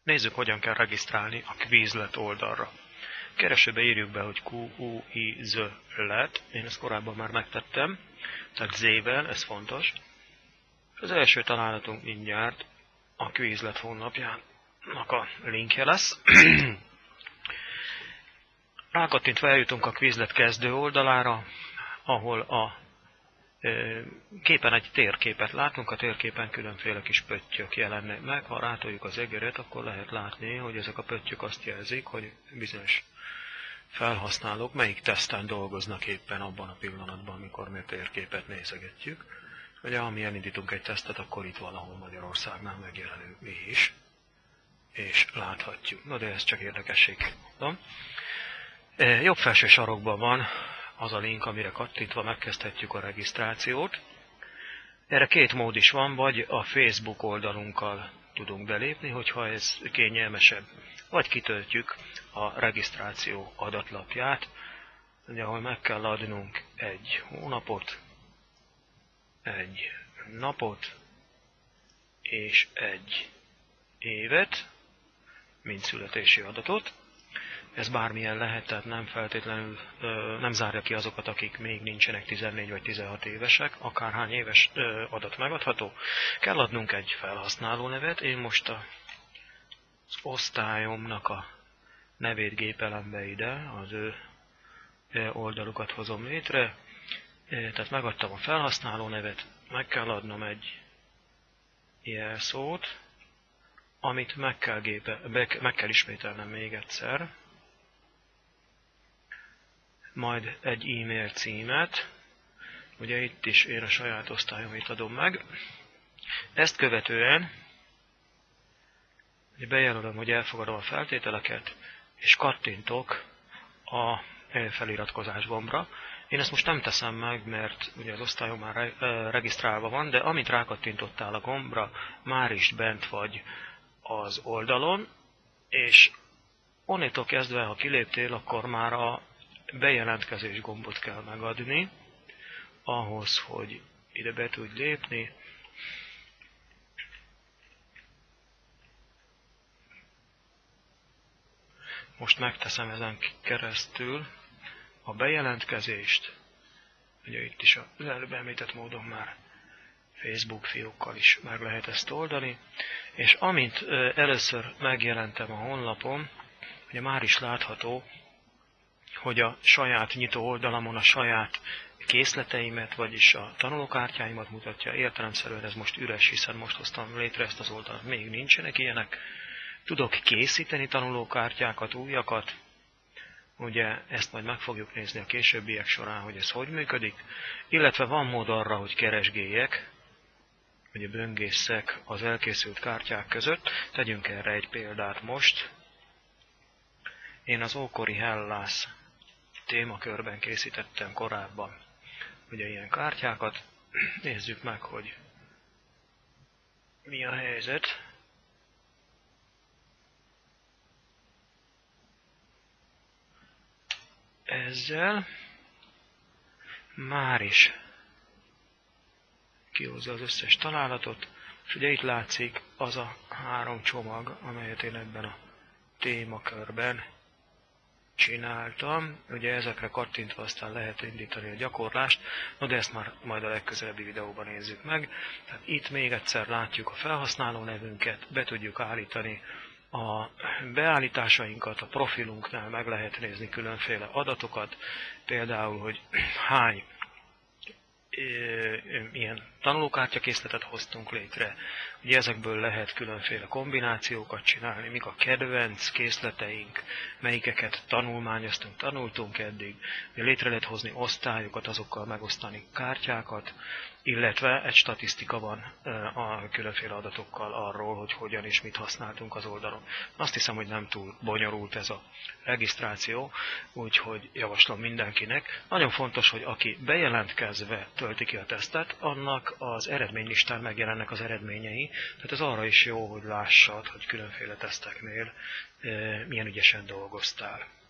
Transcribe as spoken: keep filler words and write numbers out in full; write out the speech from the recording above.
Nézzük, hogyan kell regisztrálni a Quizlet oldalra. Keresőbe írjuk be, hogy Q-U-I-Z-let. Én ezt korábban már megtettem, tehát Z-vel, ez fontos. Az első találatunk mindjárt a Quizlet honlapjának a linkje lesz. Rákattintva eljutunk a Quizlet kezdő oldalára, ahol a képen egy térképet látunk, a térképen különféle kis pöttyök jelennek meg. Ha rátoljuk az egeret, akkor lehet látni, hogy ezek a pöttyök azt jelzik, hogy bizonyos felhasználók melyik teszten dolgoznak éppen abban a pillanatban, amikor mi a térképet nézegetjük. Ugye, ha mi elindítunk egy tesztet, akkor itt valahol Magyarországnál megjelenünk mi is, és láthatjuk. Na de ez csak érdekességként mondom. Jobb felső sarokban van az a link, amire kattintva megkezdhetjük a regisztrációt. Erre két mód is van, vagy a Facebook oldalunkkal tudunk belépni, hogyha ez kényelmesebb, vagy kitöltjük a regisztráció adatlapját, ugye, ahol meg kell adnunk egy hónapot, egy napot és egy évet, mint születési adatot. Ez bármilyen lehet, tehát nem feltétlenül ö, nem zárja ki azokat, akik még nincsenek tizennégy vagy tizenhat évesek, akárhány éves ö, adat megadható. Kell adnunk egy felhasználó nevet, én most a, az osztályomnak a nevét gépelem be ide, az ő oldalukat hozom létre, tehát megadtam a felhasználó nevet, meg kell adnom egy jelszót, amit meg kell, gépe, meg kell ismételnem még egyszer, majd egy e-mail címet, ugye itt is én a saját osztályomét adom meg. Ezt követően bejelölöm, hogy elfogadom a feltételeket, és kattintok a feliratkozás gombra. Én ezt most nem teszem meg, mert ugye az osztályom már regisztrálva van, de amint rákattintottál a gombra, már is bent vagy az oldalon, és onnantól kezdve, ha kiléptél, akkor már a bejelentkezés gombot kell megadni, ahhoz, hogy ide be tudj lépni. Most megteszem ezen keresztül a bejelentkezést. Ugye itt is az előbb említett módon már Facebook fiókkal is meg lehet ezt oldani. És amint először megjelentem a honlapon, ugye már is látható, hogy a saját nyitó oldalamon a saját készleteimet, vagyis a tanulókártyáimat mutatja. Értelemszerűen ez most üres, hiszen most hoztam létre ezt az oldalt, még nincsenek ilyenek. Tudok készíteni tanulókártyákat, újakat. Ugye ezt majd meg fogjuk nézni a későbbiek során, hogy ez hogy működik. Illetve van mód arra, hogy keresgéljek, ugye böngészek az elkészült kártyák között. Tegyünk erre egy példát most. Én az ókori Hellász témakörben készítettem korábban ugye ilyen kártyákat. Nézzük meg, hogy mi a helyzet. Ezzel már is kihozza az összes találatot, és ugye itt látszik az a három csomag, amelyet én ebben a témakörben csináltam. Ugye ezekre kattintva aztán lehet indítani a gyakorlást, no de ezt már majd a legközelebbi videóban nézzük meg. Tehát itt még egyszer látjuk a felhasználó nevünket, be tudjuk állítani a beállításainkat, a profilunknál meg lehet nézni különféle adatokat, például, hogy hány ilyen tanulókártyakészletet hoztunk létre. Ugye ezekből lehet különféle kombinációkat csinálni, mik a kedvenc készleteink, melyikeket tanulmányoztunk, tanultunk eddig. Létre lehet hozni osztályokat, azokkal megosztani kártyákat, illetve egy statisztika van a különféle adatokkal arról, hogy hogyan és mit használtunk az oldalon. Azt hiszem, hogy nem túl bonyolult ez a regisztráció, úgyhogy javaslom mindenkinek. Nagyon fontos, hogy aki bejelentkezve tölti ki a tesztet, annak az eredménylistán megjelennek az eredményei, tehát ez arra is jó, hogy lássad, hogy különféle teszteknél milyen ügyesen dolgoztál.